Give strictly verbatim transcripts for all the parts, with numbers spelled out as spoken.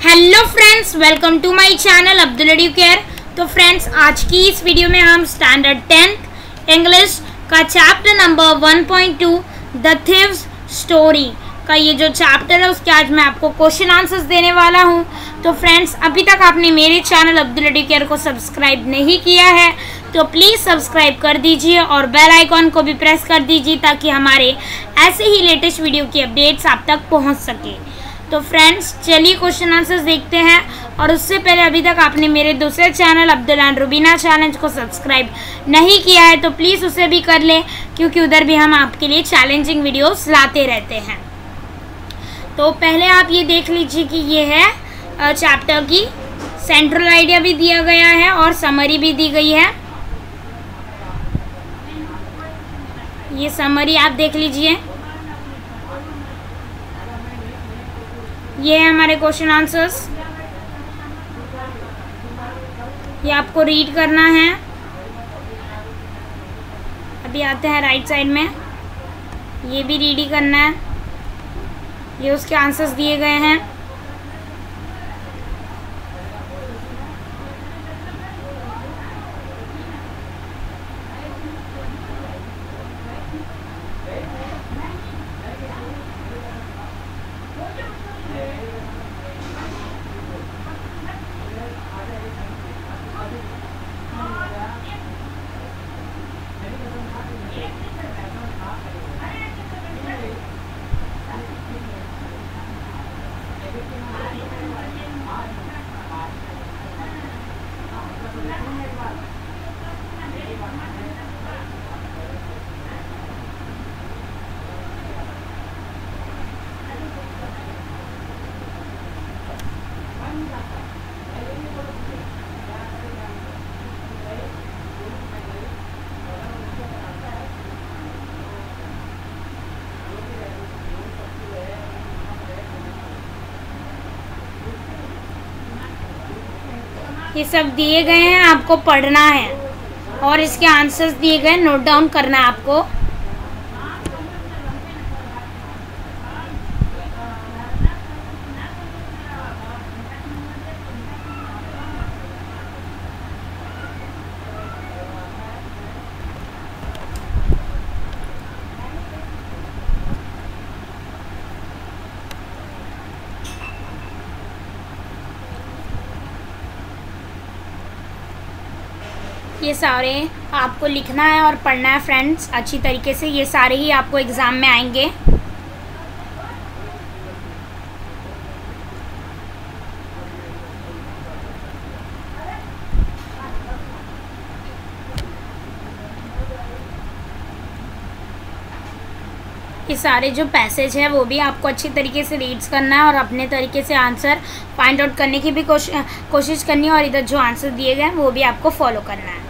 Hello friends, welcome to my channel Abdul Educare. तो friends, आज की इस वीडियो में हम स्टैंडर्ड टेंथ इंग्लिश का chapter number one point two the thieves story का ये जो चैप्टर है उसके आज मैं आपको क्वेश्चन आंसर्स देने वाला हूँ। तो फ्रेंड्स, अभी तक आपने मेरे चैनल अब्दुल एडुकेयर को सब्सक्राइब नहीं किया है तो प्लीज़ सब्सक्राइब कर दीजिए और बेल आइकॉन को भी प्रेस कर दीजिए ताकि हमारे ऐसे ही लेटेस्ट वीडियो की अपडेट्स आप तक पहुँच सके। तो फ्रेंड्स, चलिए क्वेश्चन आंसर्स देखते हैं। और उससे पहले अभी तक आपने मेरे दूसरे channel Abdul and Rubina challenge को सब्सक्राइब नहीं किया है तो प्लीज़ उसे भी कर लें, क्योंकि उधर भी हम आपके लिए चैलेंजिंग वीडियोस लाते रहते हैं। तो पहले आप ये देख लीजिए कि ये है चैप्टर की सेंट्रल आइडिया भी दिया गया है और समरी भी दी गई है। ये समरी आप देख लीजिए। ये है हमारे क्वेश्चन आंसर्स, ये आपको रीड करना है। अभी आते हैं राइट साइड में, ये भी रीड ही करना है। ये उसके आंसर्स दिए गए हैं। ये सब दिए गए हैं, आपको पढ़ना है और इसके आंसर्स दिए गए, नोट डाउन करना है आपको। ये सारे आपको लिखना है और पढ़ना है फ्रेंड्स अच्छी तरीके से। ये सारे ही आपको एग्ज़ाम में आएंगे। ये सारे जो पैसेज है वो भी आपको अच्छी तरीके से रीड्स करना है और अपने तरीके से आंसर फाइंड आउट करने की भी कोशिश करनी है। और इधर जो आंसर दिए गए हैं वो भी आपको फॉलो करना है।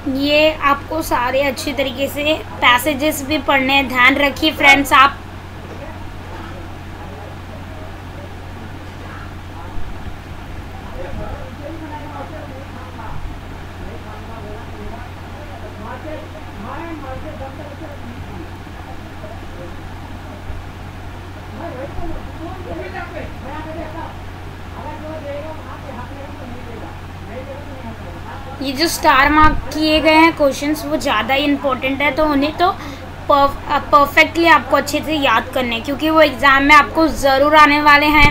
ये आपको सारे अच्छी तरीके से पैसेजेस भी पढ़ने हैं, ध्यान रखिए फ्रेंड्स आप। ये जो स्टार मार्क किए गए हैं क्वेश्चंस वो ज़्यादा इम्पोर्टेंट है, तो उन्हें तो परफेक्टली आपको अच्छे से याद करने हैं क्योंकि वो एग्ज़ाम में आपको ज़रूर आने वाले हैं।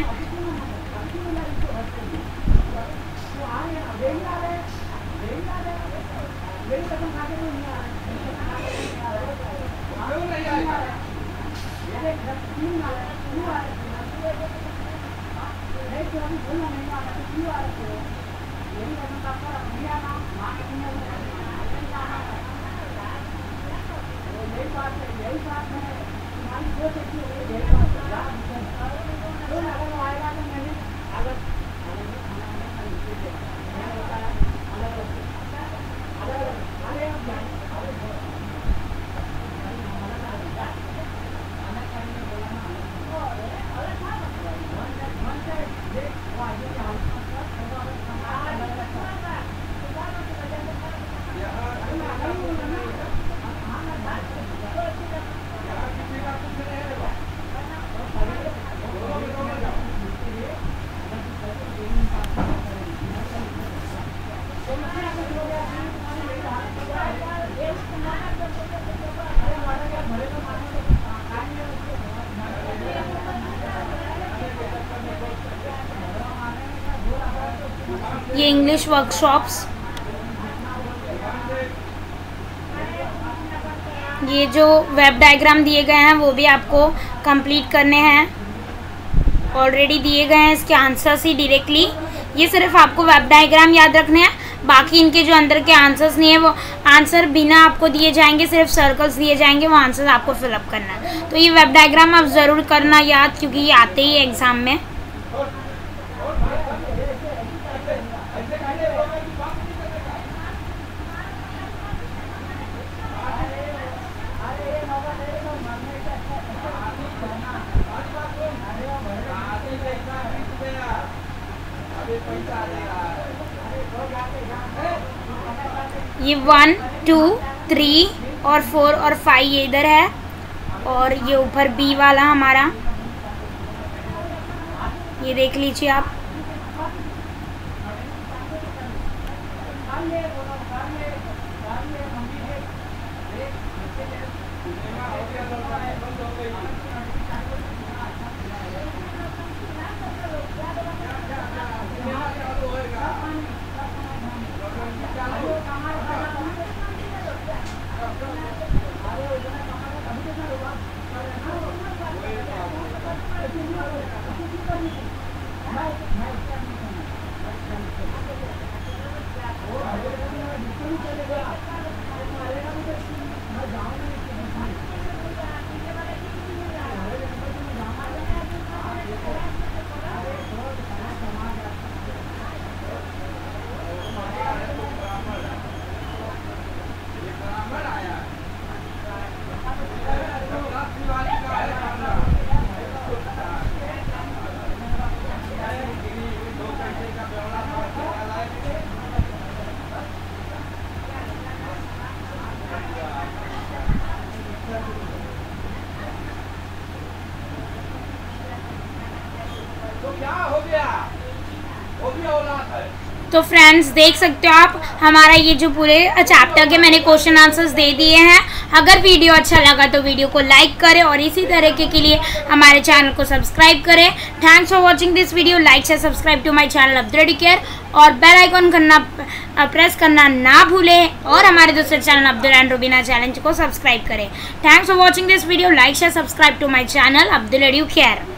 ये इंग्लिश वर्कशॉप्स, ये जो वेब डायग्राम दिए गए हैं वो भी आपको कंप्लीट करने हैं, ऑलरेडी दिए गए हैं इसके आंसर्स ही डायरेक्टली। ये सिर्फ आपको वेब डायग्राम याद रखने हैं, बाकी इनके जो अंदर के आंसर्स नहीं है वो आंसर बिना आपको दिए जाएंगे, सिर्फ सर्कल्स दिए जाएंगे, वो आंसर्स आपको फिलअप करना है। तो ये वेब डायग्राम आप ज़रूर करना याद, क्योंकि ये आते ही एग्ज़ाम में। ये वन टू थ्री और फोर और फाइव ये इधर है, और ये ऊपर बी वाला हमारा, ये देख लीजिए आप। तो फ्रेंड्स देख सकते हो आप, हमारा ये जो पूरे चैप्टर के मैंने क्वेश्चन आंसर्स दे दिए हैं। अगर वीडियो अच्छा लगा तो वीडियो को लाइक करें और इसी तरह के, के लिए हमारे चैनल को सब्सक्राइब करें। Thanks for watching this video. Like से subscribe to my channel Abdul care, और बेल आइकन करना प्रेस करना ना भूलें, और हमारे दूसरे channel Abdul and Rubina challenge को सब्सक्राइब करें। Thanks for watching this video. Like से subscribe to my channel Abdul care.